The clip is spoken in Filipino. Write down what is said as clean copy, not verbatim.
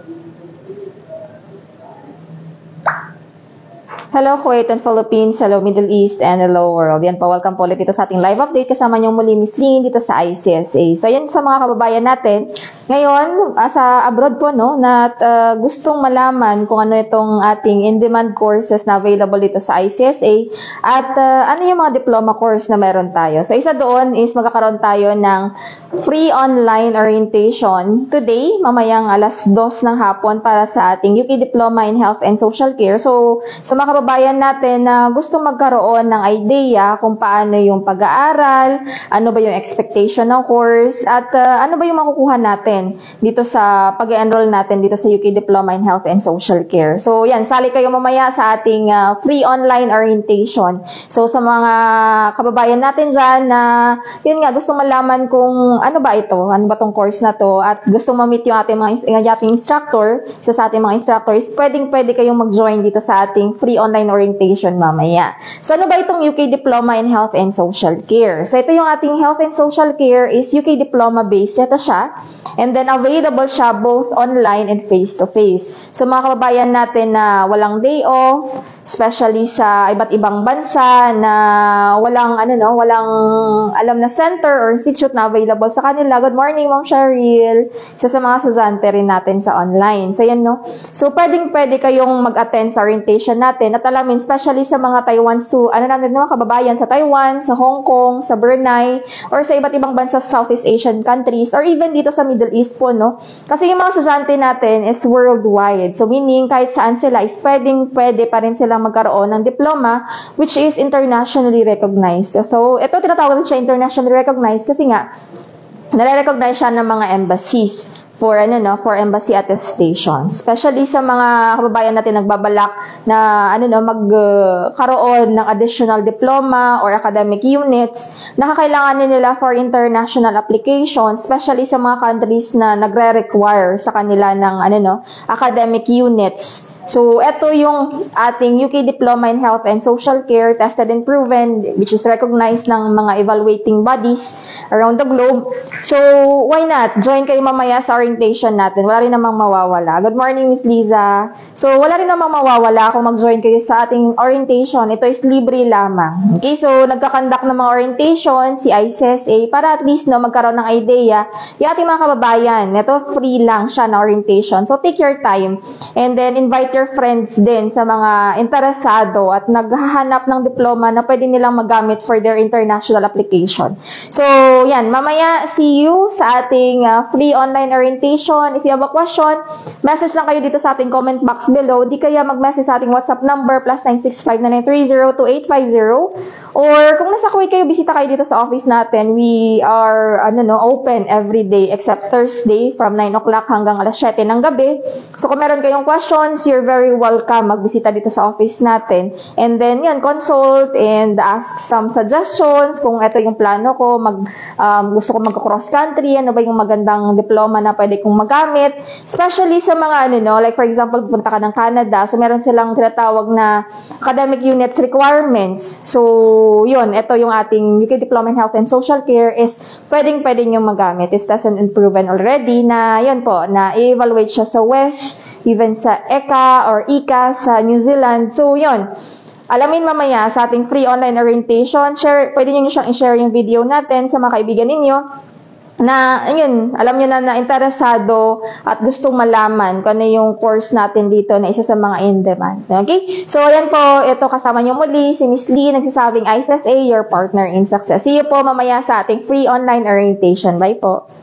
Hello Kuwait and Philippines, hello Middle East, and hello world. Yan po, welcome po ulit dito sa ating live update. Kasama niyo muli Miss Lynn dito sa ICSA. So yan sa mga kababayan natin. Ngayon, sa abroad po, no, na gustong malaman kung ano itong ating in-demand courses na available dito sa ICSA at ano yung mga diploma course na meron tayo. So isa doon is magkakaroon tayo ng free online orientation today, mamayang alas 2 ng hapon para sa ating UK Diploma in Health and Social Care. So sa mga kababayan natin na gusto magkaroon ng idea kung paano yung pag-aaral, ano ba yung expectation ng course, at ano ba yung makukuha natin dito sa pag-enroll natin dito sa UK Diploma in Health and Social Care. So yan, sali kayo mamaya sa ating free online orientation. So sa mga kababayan natin dyan na yun nga, gusto malaman kung ano ba ito, ano ba tong course na to, at gusto ma-meet yung ating mga instructor, sa ating mga instructors, pwede kayong mag-join dito sa ating free online orientation mamaya. So ano ba itong UK Diploma in Health and Social Care? So ito yung ating Health and Social Care is UK Diploma based. Ito siya. And then available siya both online and face-to-face. So mga kababayan natin na walang day off, especially sa iba't ibang bansa na walang walang alam na center or institute na available sa kanila. Good morning, Ma'am Cheryl. Isa sa mga susante rin natin sa online. So yan, no. So pwede kayong mag-attend sa orientation natin at alamin, especially sa mga mga kababayan sa Taiwan, sa Hong Kong, sa Brunei, or sa iba't ibang bansa sa Southeast Asian countries, or even dito sa Middle East po, no. Kasi yung mga susante natin is worldwide. So meaning kahit saan sila is pwede pa rin sila magkaroon ng diploma which is internationally recognized. So, ito tinatawag siya internationally recognized kasi nga nare-recognize siya ng mga embassies for embassy attestation. Especially sa mga kababayan natin nagbabalak na magkaroon ng additional diploma or academic units, nakakailangan nila for international application, especially sa mga countries na nagre-require sa kanila ng academic units. So, ito yung ating UK Diploma in Health and Social Care, tested and proven, which is recognized ng mga evaluating bodies around the globe. So, why not? Join kayo mamaya sa orientation natin. Wala rin namang mawawala. Good morning, Miss Liza. So, wala rin namang mawawala kung mag-join kayo sa ating orientation. Ito is libre lamang. Okay, so, nagkakandak ng mga orientation, si ICSA, para at least magkaroon ng idea yung ating mga kababayan. Ito, free lang siya na orientation. So, take your time. And then, invite your friends din sa mga interesado at naghahanap ng diploma na pwede nilang magamit for their international application. So, yan. Mamaya, see you sa ating free online orientation. If you have a question, message lang kayo dito sa ating comment box below. Di kaya mag-message sa ating WhatsApp number +96599302850. Or kung nasa Kuwait kayo, bisita kayo dito sa office natin. We are open every day except Thursday from 9 o'clock hanggang alas 7 ng gabi. So kung meron kayong questions, you're very welcome magbisita dito sa office natin. And then consult and ask some suggestions kung ito yung plano ko, gusto ko mag-cross country, ano ba yung magandang diploma na pwede kong magamit. Especially sa mga like for example, pupunta ka ng Canada. So meron silang tinatawag na academic units requirements. So yun, ito yung ating UK Diploma in Health and Social Care is pwede nyo magamit. It's tested and proven already na yun po, na i-evaluate siya sa WES, even sa ECA or ICA sa New Zealand. So yun, alamin mamaya sa ating free online orientation. Pwede nyo siyang i-share yung video natin sa mga kaibigan ninyo na, alam nyo na interesado at gustong malaman kung ano yung course natin dito na isa sa mga in-demand. Okay? So, ayan po, ito kasama nyo muli, si Miss Lee, nagsasabing ICSA, your partner in success. See you po mamaya sa ating free online orientation. Bye po.